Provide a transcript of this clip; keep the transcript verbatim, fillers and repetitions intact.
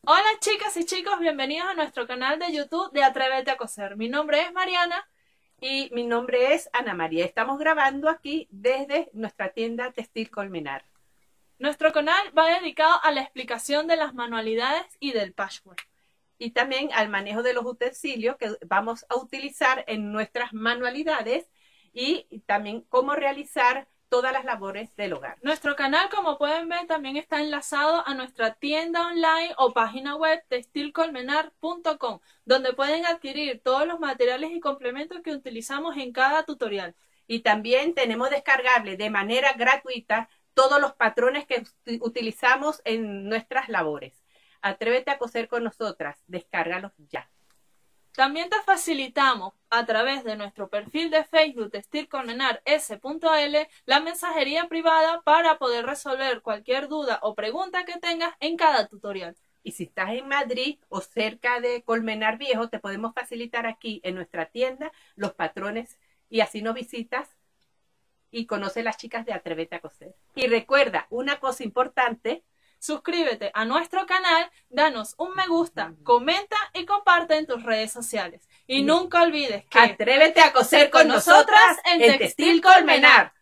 Hola chicas y chicos, bienvenidos a nuestro canal de YouTube de Atrévete a Coser. Mi nombre es Mariana. Y mi nombre es Ana María. Estamos grabando aquí desde nuestra tienda Textil Colmenar. Nuestro canal va dedicado a la explicación de las manualidades y del patchwork. Y también al manejo de los utensilios que vamos a utilizar en nuestras manualidades y también cómo realizar todas las labores del hogar. Nuestro canal, como pueden ver, también está enlazado a nuestra tienda online o página web textil colmenar punto com, donde pueden adquirir todos los materiales y complementos que utilizamos en cada tutorial. Y también tenemos descargable de manera gratuita todos los patrones que utilizamos en nuestras labores. Atrévete a coser con nosotras, descárgalos ya. También te facilitamos a través de nuestro perfil de Facebook Textil Colmenar S punto L la mensajería privada para poder resolver cualquier duda o pregunta que tengas en cada tutorial. Y si estás en Madrid o cerca de Colmenar Viejo, te podemos facilitar aquí en nuestra tienda los patrones y así nos visitas y conoce las chicas de Atrévete a Coser. Y recuerda, una cosa importante: suscríbete a nuestro canal, danos un me gusta, comenta y comparte en tus redes sociales. Y nunca olvides que atrévete a coser con nosotras en Textil Colmenar.